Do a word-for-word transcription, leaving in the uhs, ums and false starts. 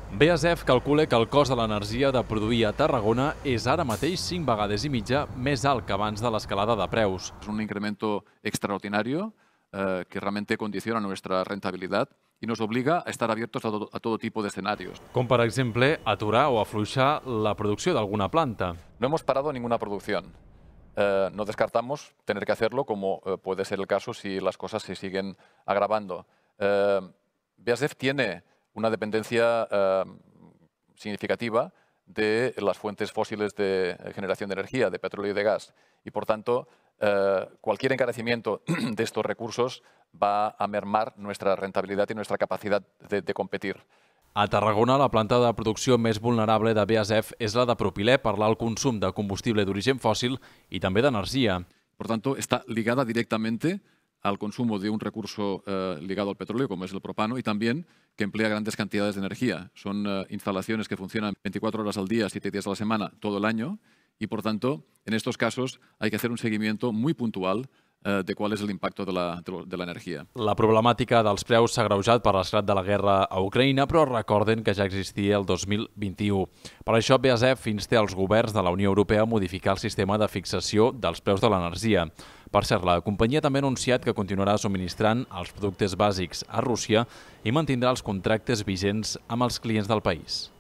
B A S F calcula que el cost de l'energia de produir a Tarragona és ara mateix cinc vegades i mitja més alt que abans de l'escalada de preus. Es un incremento extraordinario eh, que realmente condiciona nuestra rentabilidad y nos obliga a estar abiertos a todo, a todo tipo de escenarios. Com per exemple, aturar o afluixar la producció d'alguna planta. No hemos parado ninguna producción. Eh, no descartamos tener que hacerlo, como eh, puede ser el caso si las cosas se siguen agravando. Eh, B A S F tiene una dependencia eh, significativa de las fuentes fósiles de generación de energía, de petróleo y de gas. Y, por tanto, eh, cualquier encarecimiento de estos recursos va a mermar nuestra rentabilidad y nuestra capacidad de, de competir. A Tarragona, la planta de producció més vulnerable de B A S F és la de propilè per l'alt consum de combustible d'origen fòssil i també d'energia. Por tanto, está ligada directamente al consumo de un recurso eh, ligado al petróleo, como es el propano, y también que emplea grandes cantidades de energía. Son eh, instalaciones que funcionan veinticuatro horas al día, siete días a la semana, todo el año, y por tanto, en estos casos hay que hacer un seguimiento muy puntual eh, de cuál es el impacto de la, de la energia. La problemàtica dels preus s'ha agreujat per l'esclat de la guerra a Ucraïna, però recorden que ja existia el dos mil vint-i-u. Per això, B A S F insta els governs de la Unió Europea a modificar el sistema de fixació dels preus de l'energia. Per cert, la companyia també ha anunciat que continuarà subministrant els productes bàsics a Rússia i mantindrà els contractes vigents amb els clients del país.